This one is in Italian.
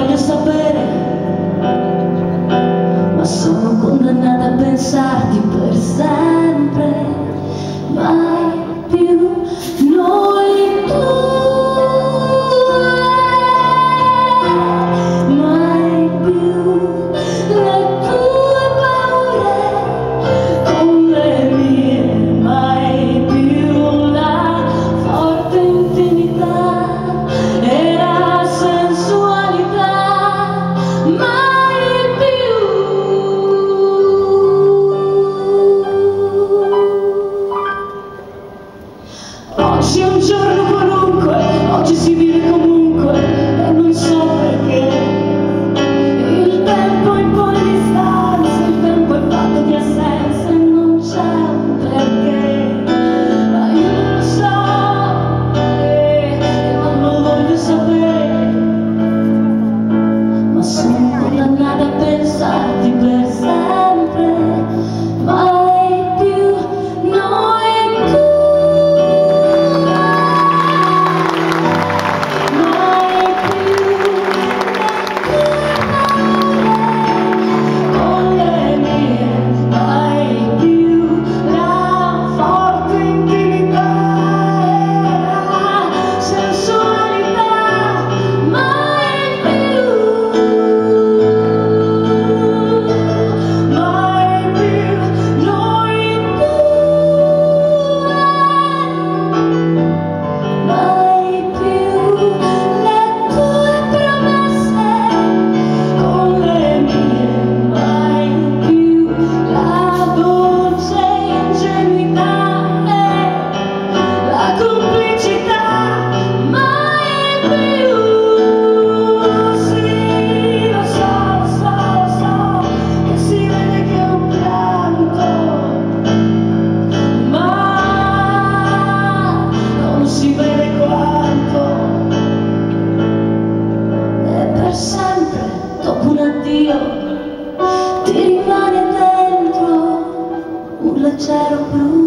voglio sapere, ma sono condannata a pensarti per sempre, mai più noi due, mai più le tue paure con le mie, mai più la forte intimità e la sensualità, mai più. Oggi è un giorno qualunque, oggi si vive comunque e non so perché. Il tempo impone distanza, il tempo è fatto di assenza e non c'è un perché. Ma io non lo so e non lo voglio sapere, ma sono condannata a pensarti per sempre, mai più noi due. Si vede quanto e per sempre dopo un addio ti rimane dentro un leggero blu.